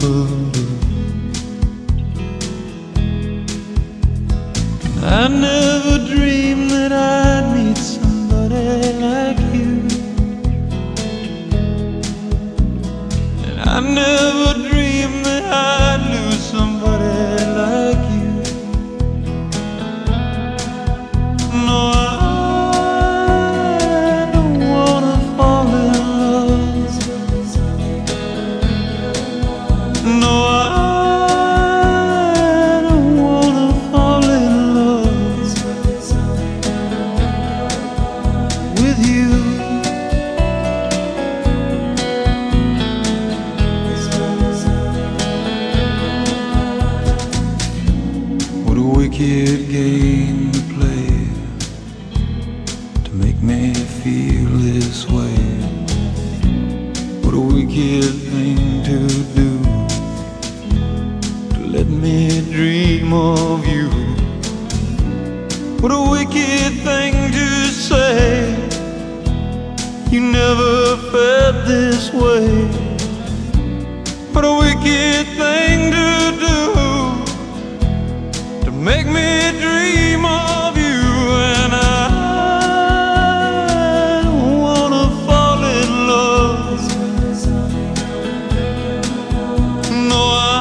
blue. I never dreamed that I'd meet somebody like you, and I never dreamed that I'd lose somebody like you. No, I don't wanna fall in love. No, I don't wanna fall in love with you. What a wicked game to play to make me feel this way. What a wicked thing to do, to let me dream of you. What a wicked thing to say, you never felt this way. What a wicked thing to do, to make me dream of you. And I don't wanna fall in love. No, I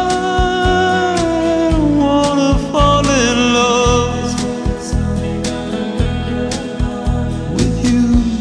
don't wanna fall in love with you.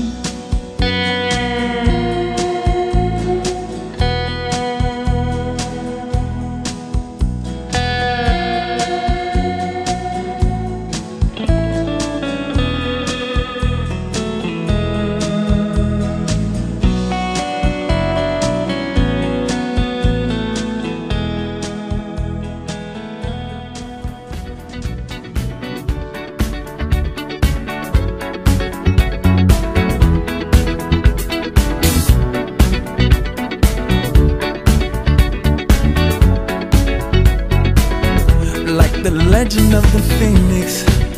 Like the legend of the phoenix,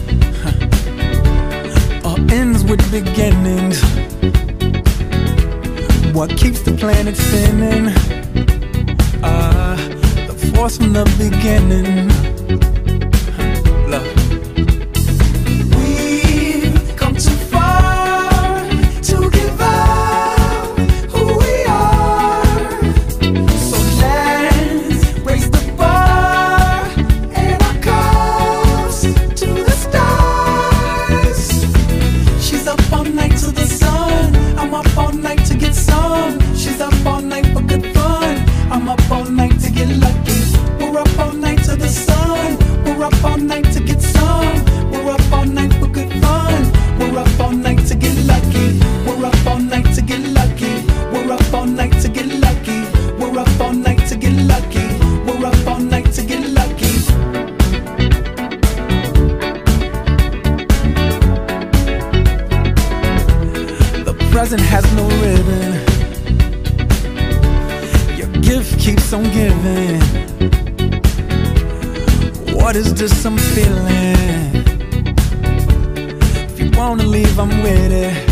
all ends with beginnings. What keeps the planet spinning? The force from the beginning. Love. We've come too far to give up who we are. So let's raise the bar and our cups to the stars. She's up all night to the sun, I'm up all night to get some. She's up all night for good fun, I'm up all night to get lucky. We're up all night to the sun, we're up all night to get some. We're up all night for good fun, we're up all night to get lucky. We're up all night to get lucky. We're up all night to get lucky. We're up all night to get lucky. We're up all night to get lucky. The present has no ribbon, your gift keeps on giving. What is this I'm feeling? If you wanna leave, I'm with it.